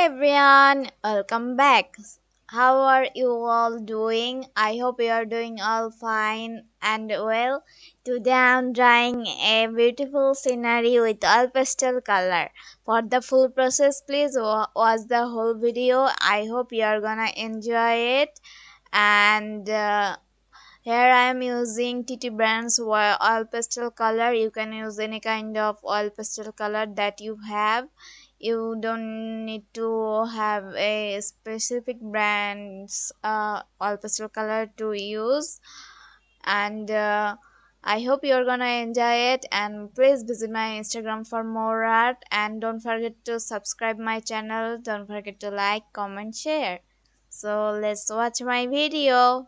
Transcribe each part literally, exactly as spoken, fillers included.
everyone, welcome back. How are you all doing? I hope you are doing all fine and well. Today I'm drawing a beautiful scenery with all pastel color. For the full process, please wa- watch the whole video. I hope you are gonna enjoy it. And uh, Here I am using T T brands oil oil pastel color. You can use any kind of oil pastel color that you have. You don't need to have a specific brand's uh, oil pastel color to use. And uh, I hope you're gonna enjoy it. And please visit my Instagram for more art. And don't forget to subscribe my channel. Don't forget to like, comment, share. So let's watch my video.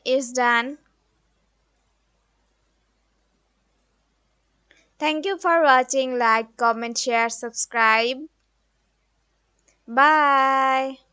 is done. Thank you for watching. Like, comment, share, subscribe. Bye.